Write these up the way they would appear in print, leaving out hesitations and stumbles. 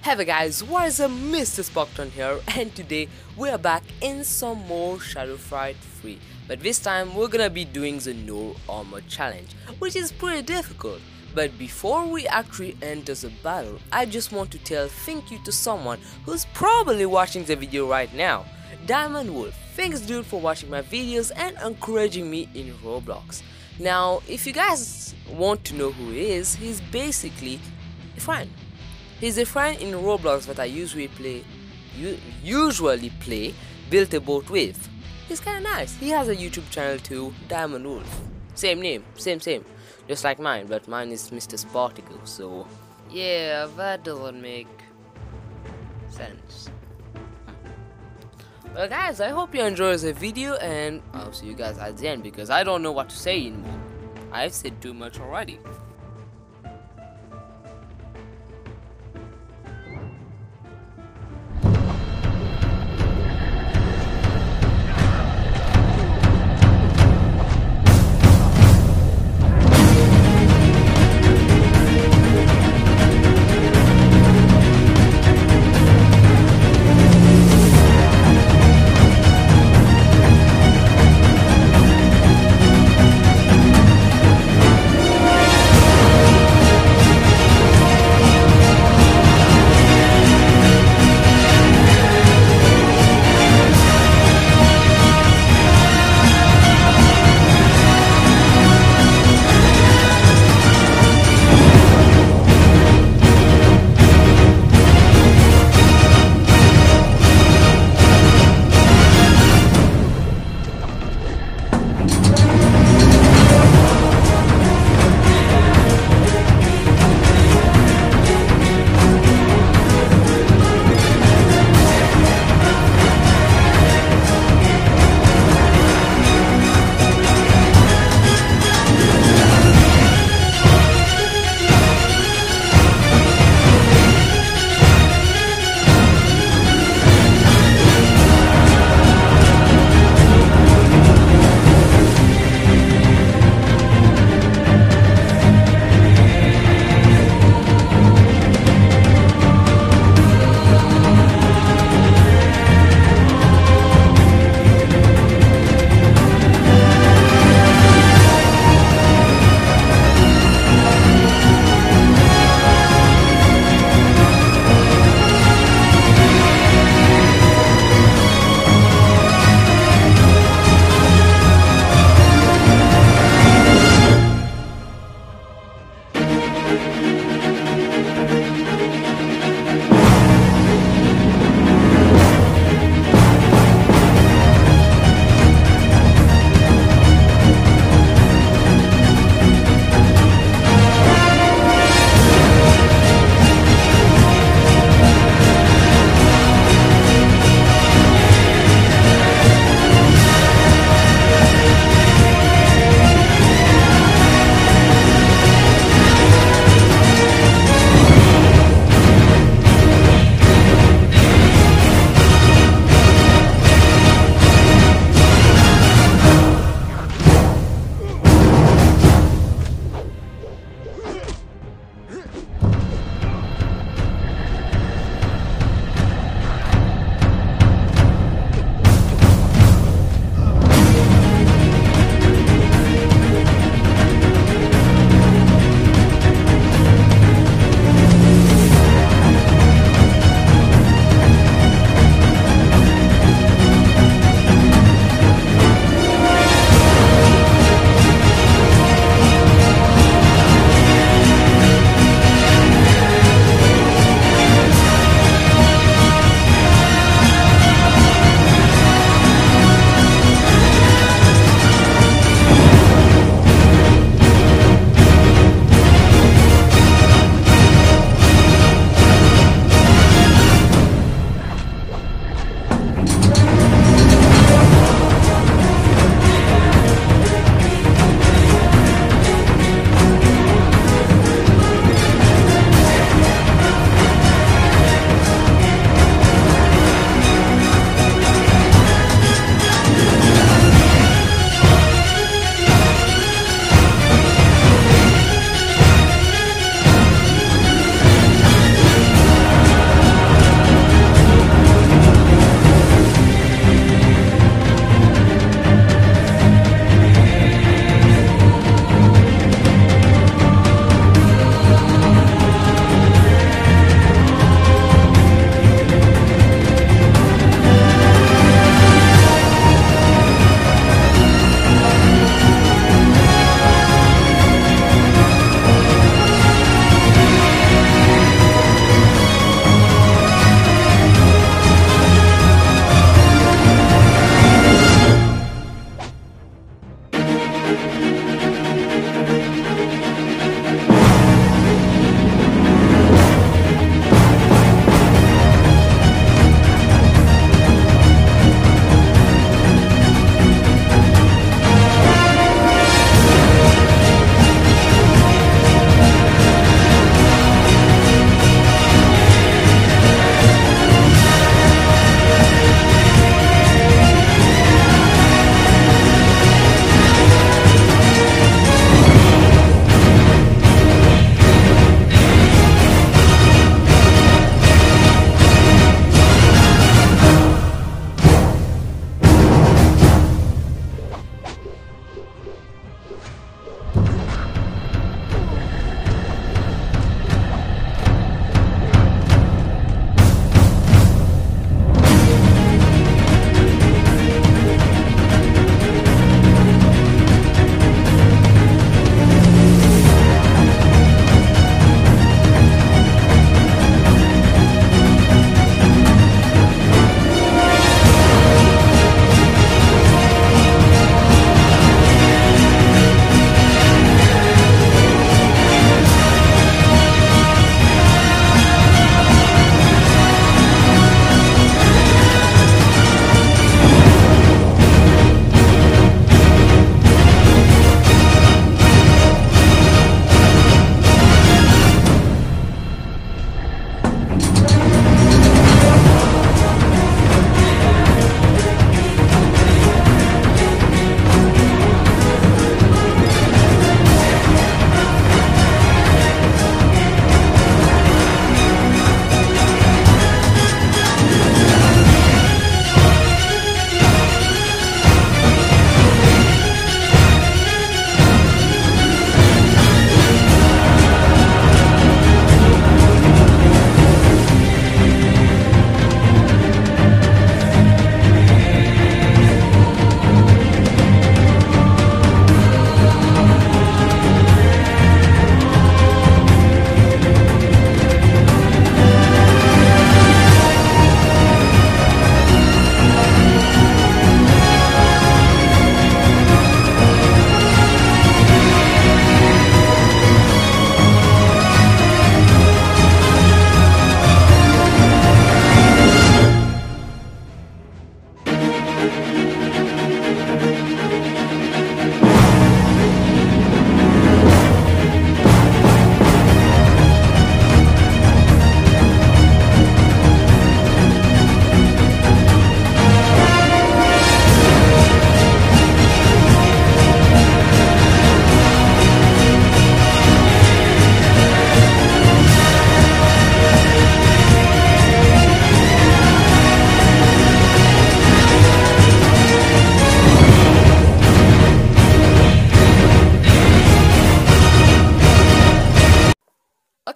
Hey there guys, what is up? MrSparkton here, and today we are back in some more Shadow Fight Free. But this time we're gonna be doing the no armor challenge, which is pretty difficult. But before we actually enter the battle, I just want to tell thank you to someone who's probably watching the video right now. Diamond Wolf, thanks dude for watching my videos and encouraging me in Roblox. Now, if you guys want to know who he is, he's basically a friend. He's a friend in Roblox that I usually play Build a Boat with. He's kinda nice. He has a YouTube channel too, Diamond Wolf. Same name, same. Just like mine, but mine is MrSparkton, so yeah, that doesn't make sense. Well guys, I hope you enjoy the video and I'll see you guys at the end because I don't know what to say anymore. I've said too much already.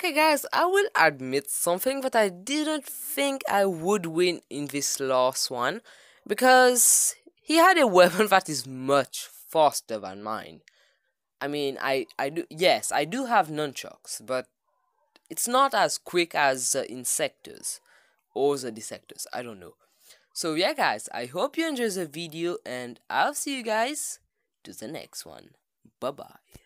Okay guys, I will admit something, but I didn't think I would win in this last one because he had a weapon that is much faster than mine. I mean, I do, yes, I do have nunchucks, but it's not as quick as insectors or the dissectors. I don't know. So yeah guys, I hope you enjoyed the video and I'll see you guys to the next one. Bye bye.